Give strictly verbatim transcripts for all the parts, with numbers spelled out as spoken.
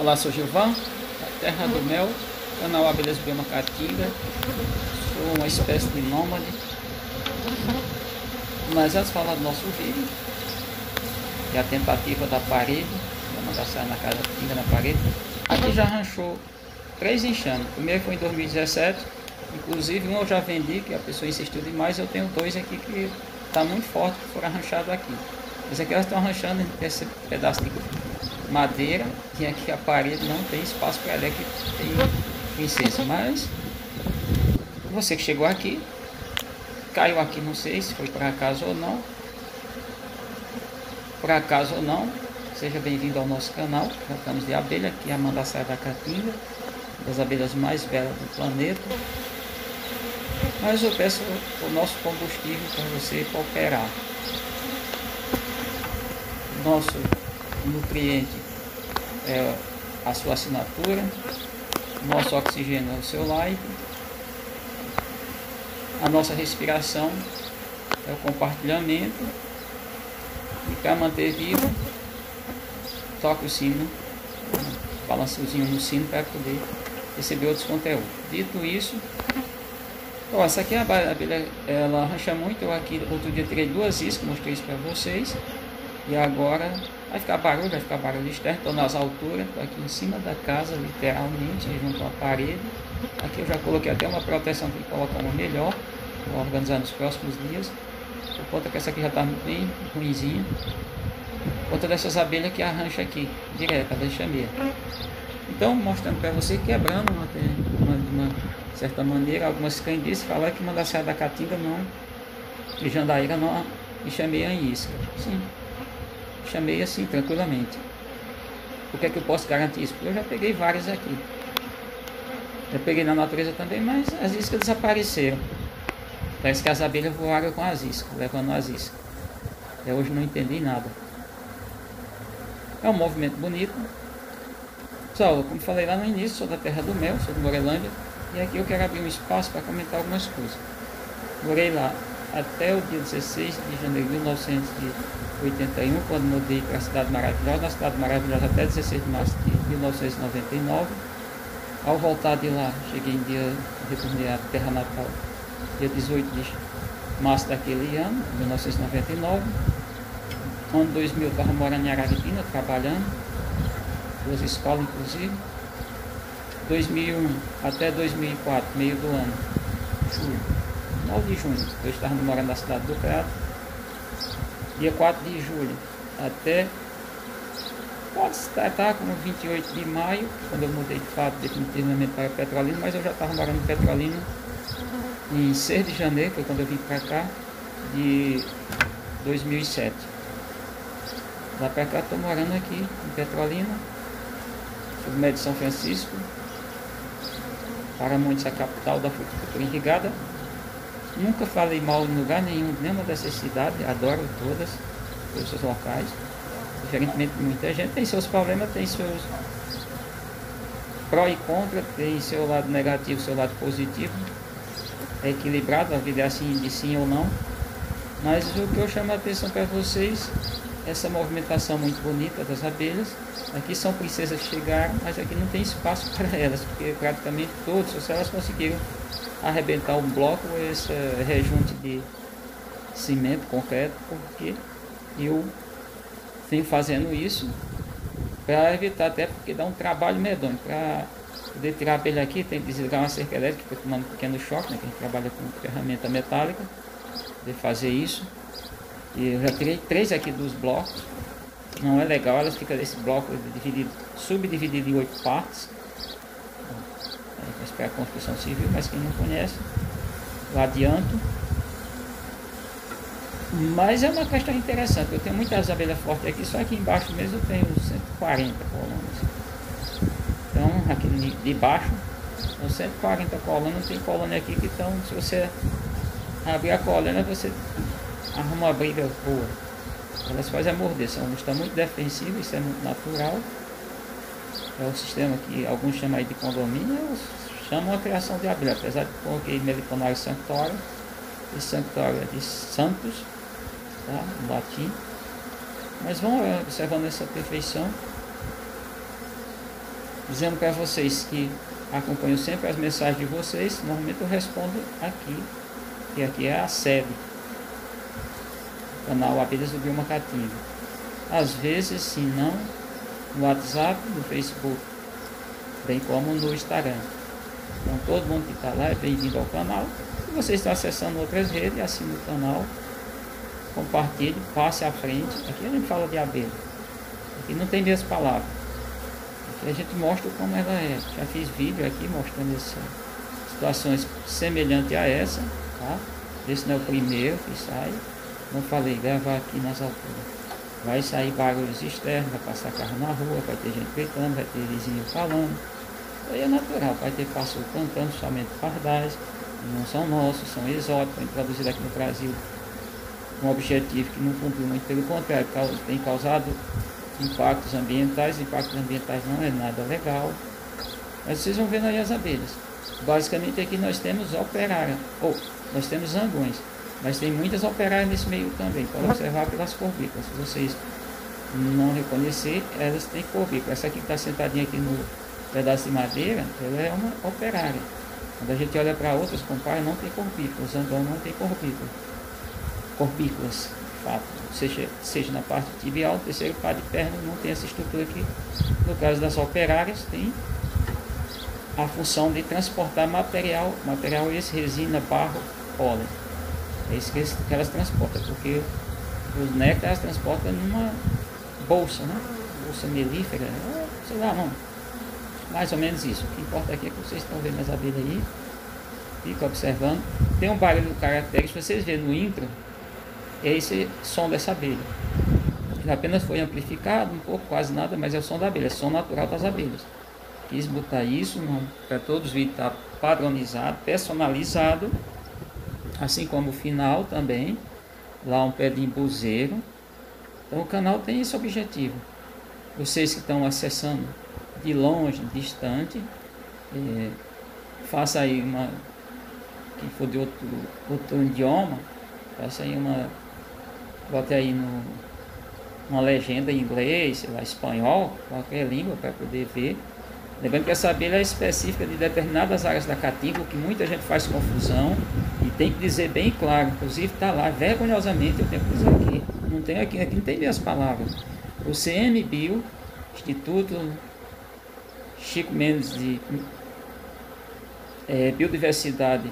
Olá, sou Gilvan, da Terra do Mel, canal Abelhas Bioma Caatinga. Sou uma espécie de nômade. Mas antes de falar do nosso vídeo, que é a tentativa da parede, vou mandar sair na casa pinga na parede. Aqui já ranchou três enxames. O primeiro foi em dois mil e dezessete, inclusive um eu já vendi, que a pessoa insistiu demais. Eu tenho dois aqui que está muito forte, que foram ranchados aqui. Esse aqui elas estão ranchando esse pedaço de madeira, e aqui a parede não tem espaço para ela, aqui tem licença. Mas você que chegou aqui, caiu aqui, não sei se foi por acaso ou não, por acaso ou não, seja bem-vindo ao nosso canal. Tratamos de abelha, aqui é a Mandaçaia da Caatinga, das abelhas mais belas do planeta. Mas eu peço o nosso combustível para você cooperar. Nosso nutriente é a sua assinatura, nosso oxigênio é o seu like, a nossa respiração é o compartilhamento, e para manter vivo, toque o sino, balançozinho no sino para poder receber outros conteúdos. Dito isso, ó, essa aqui é a abelha, ela rancha muito. Eu aqui outro dia tirei duas iscas, mostrei isso para vocês. E agora vai ficar barulho, vai ficar barulho externo. Estou nas alturas, estou aqui em cima da casa, literalmente, junto à parede. Aqui eu já coloquei até uma proteção para colocar uma melhor. Vou organizar nos próximos dias. Por conta que essa aqui já está bem ruimzinha. Por conta dessas abelhas que arrancha aqui, direto, a enxameia. Então, mostrando para você, quebrando uma, uma, de uma certa maneira, algumas crendices, falar que Mandaçaia da Caatinga não, e Jandaíra não enxameia em isca. Sim. Chamei assim tranquilamente. Por que é que eu posso garantir isso? Porque eu já peguei várias aqui. Já peguei na natureza também, mas as iscas desapareceram. Parece que as abelhas voaram com as iscas, levando as iscas. Até hoje não entendi nada. É um movimento bonito. Pessoal, como falei lá no início, sou da Terra do Mel, sou de Morelândia. E aqui eu quero abrir um espaço para comentar algumas coisas. Morei lá até o dia dezesseis de janeiro de mil novecentos e oitenta e um, quando mudei para a Cidade Maravilhosa. Na Cidade Maravilhosa até dezesseis de março de mil novecentos e noventa e nove. Ao voltar de lá, cheguei em dia, retornei à terra natal, dia dezoito de março daquele ano, mil novecentos e noventa e nove. Ano dois mil eu estava morando em Araripina, trabalhando, duas escolas inclusive. dois mil e um até dois mil e quatro, meio do ano, julho, nove de junho, eu estava morando na cidade do Crato. Dia quatro de julho até, pode estar como vinte e oito de maio, quando eu mudei de fato definitivamente para Petrolina, mas eu já estava morando em Petrolina em seis de janeiro, foi quando eu vim para cá, de dois mil e sete. Lá para cá estou morando aqui em Petrolina, submédio de São Francisco, para muitos a capital da fruticultura irrigada. Nunca falei mal em lugar nenhum, nenhuma dessas cidades, adoro todas, todos os locais. Diferentemente de muita gente, tem seus problemas, tem seus pró e contra, tem seu lado negativo, seu lado positivo. É equilibrado, a vida é assim, de sim ou não. Mas o que eu chamo a atenção para vocês, essa movimentação muito bonita das abelhas. Aqui são princesas que chegaram, mas aqui não tem espaço para elas, porque praticamente todas, se elas conseguiram arrebentar um bloco, esse rejunte de cimento, concreto, porque eu venho fazendo isso para evitar, até porque dá um trabalho medonho. Para poder tirar a abelha aqui, tem que desligar uma cerca elétrica, tomando um pequeno choque, né, que a gente trabalha com ferramenta metálica, de fazer isso. E eu já tirei três aqui dos blocos. Não é legal, elas ficam desse bloco dividido, subdividido em oito partes. Para a construção civil, mas quem não conhece, eu adianto. Mas é uma questão interessante. Eu tenho muitas abelhas fortes aqui, só aqui embaixo mesmo eu tenho cento e quarenta colônias. Então, aqui de baixo, são cento e quarenta colônias. Tem colônia aqui que estão, se você abrir a colônia, você arruma uma briga boa. Elas fazem a morder, elas estão muito defensivas, isso é muito natural. É o sistema que alguns chamam aí de condomínio, eu chamo a criação de abelha, apesar de que coloquei Meliponaria sanctória. Esse sanctório é de Santos, tá? Em latim. Mas vamos observando essa perfeição. dizendo para vocês que acompanho sempre as mensagens de vocês. Normalmente eu respondo aqui, que aqui é a sede, canal Abelhas do Bioma Caatinga. Às vezes, se não, no WhatsApp, no Facebook, bem como no Instagram. Então todo mundo que está lá é bem-vindo ao canal. Se você está acessando outras redes, assine o canal, compartilhe, passe à frente. Aqui a gente fala de abelha, aqui não tem meias palavras, aqui a gente mostra como ela é. Já fiz vídeo aqui mostrando essas situações semelhantes a essa, tá? Esse não é o primeiro que sai. Não falei, gravar aqui nas alturas. Vai sair barulhos externos, vai passar carro na rua, vai ter gente gritando, vai ter vizinho falando. Isso aí é natural, vai ter pássaro cantando, somente pardais, não são nossos, são exóticos, introduzidos aqui no Brasil com um objetivo que não cumpriu, muito pelo contrário, tem causado impactos ambientais. Impactos ambientais não é nada legal. Mas vocês vão vendo aí as abelhas. Basicamente aqui nós temos operárias, ou nós temos zangões, mas tem muitas operárias nesse meio também. Pode observar pelas corbícolas. Se vocês não reconhecer, elas têm corbícula. Essa aqui que está sentadinha aqui no pedaço de madeira, ela é uma operária. Quando a gente olha para outras, compara, não tem corbícula. O zangão não tem corbícula. Corbículas, de fato. Seja, seja na parte tibial, terceiro par de perna, não tem essa estrutura aqui. No caso das operárias, tem a função de transportar material, material esse, resina, barro, pólen. É isso que elas transportam, porque os néctares elas transportam numa bolsa, né? Bolsa melífera, sei lá, não. Mais ou menos isso. O que importa aqui é que vocês estão vendo as abelhas aí, fica observando. Tem um barulho característico, vocês verem no intro, é esse som dessa abelha. Ele apenas foi amplificado um pouco, quase nada, mas é o som da abelha, é o som natural das abelhas. Quis botar isso para todos os vídeos, estar padronizado, personalizado, assim como o final também, lá um pé de embuzeiro. Então o canal tem esse objetivo. Vocês que estão acessando de longe, distante, é, faça aí uma, quem for de outro, outro idioma, faça aí uma, bote aí no, uma legenda em inglês, sei lá, espanhol, qualquer língua para poder ver. Lembrando que essa abelha é específica de determinadas áreas da Caatinga, que muita gente faz confusão, e tem que dizer bem claro, inclusive está lá, vergonhosamente, eu tenho que dizer aqui, não tem aqui, aqui não tem minhas palavras. O C M Bio, Instituto Chico Mendes de é, Biodiversidade,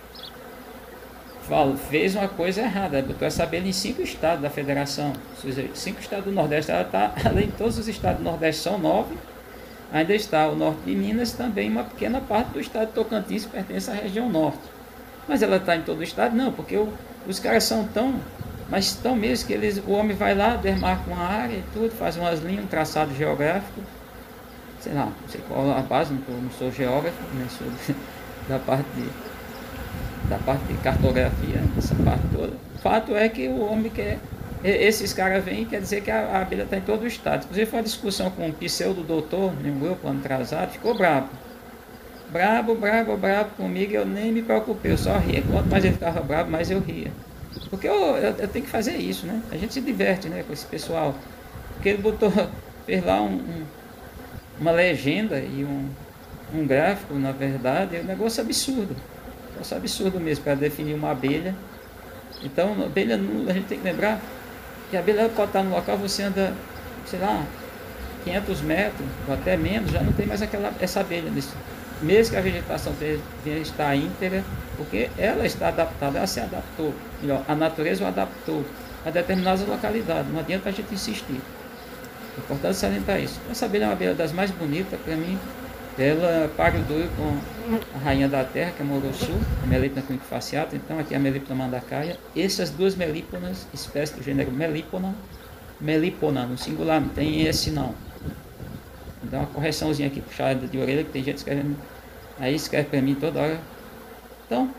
falo, fez uma coisa errada, botou essa abelha em cinco estados da federação, cinco estados do Nordeste. Ela está, além de todos os estados do Nordeste, são nove, ainda está o norte de Minas, também uma pequena parte do estado de Tocantins, que pertence à região norte. Mas ela está em todo o estado? Não, porque o, os caras são tão, mas tão mesmo que eles, o homem vai lá, demarca uma área e tudo, faz umas linhas, um traçado geográfico, sei lá, não sei qual a base, não, tô, não sou geógrafo, nem sou de, da parte de, da parte de cartografia, essa parte toda. O fato é que o homem quer, esses caras vêm e quer dizer que a, a abelha está em todo o estado. Inclusive foi uma discussão com um pseudo doutor, no grupo, ano atrasado, ficou bravo. Bravo, bravo, bravo comigo, eu nem me preocupei, eu só ria. Quanto mais ele ficava bravo, mais eu ria. Porque eu, eu, eu tenho que fazer isso, né? A gente se diverte, né, com esse pessoal. Porque ele botou, fez lá um, um, uma legenda e um, um gráfico, na verdade, é um negócio absurdo. Um negócio absurdo mesmo, para definir uma abelha. Então, a abelha, a gente tem que lembrar que a abelha pode estar no local, você anda, sei lá, quinhentos metros, ou até menos, já não tem mais aquela, essa abelha nesse. Mesmo que a vegetação está íntegra, porque ela está adaptada, ela se adaptou, melhor, a natureza o adaptou a determinadas localidades, não adianta a gente insistir. É importante salientar isso. Essa abelha é uma abelha das mais bonitas, para mim, ela paga o duro com a rainha da terra, que é a Moroçu, a Melipona quinquefasciata, então aqui é a Melipona mandacaia. Essas duas melíponas, espécies do gênero Melipona, Melipona, no singular, não tem esse não. Dá uma correçãozinha aqui, puxada de orelha, que tem gente escrevendo, aí escreve para mim toda hora. Então,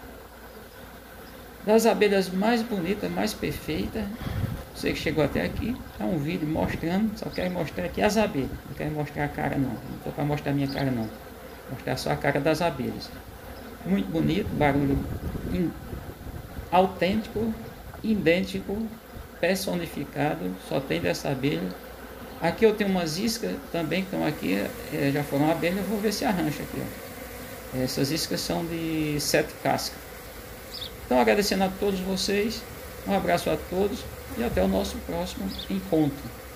das abelhas mais bonitas, mais perfeitas, você que chegou até aqui, é um vídeo mostrando, só quero mostrar aqui as abelhas, não quero mostrar a cara não, não estou para mostrar a minha cara não, mostrar só a cara das abelhas. Muito bonito, barulho in, autêntico, idêntico, personificado, só tem dessa abelha. Aqui eu tenho umas iscas também que estão aqui, é, já foram abelhas, eu vou ver se arrancha aqui, ó. Essas iscas são de sete cascas. Então, agradecendo a todos vocês, um abraço a todos e até o nosso próximo encontro.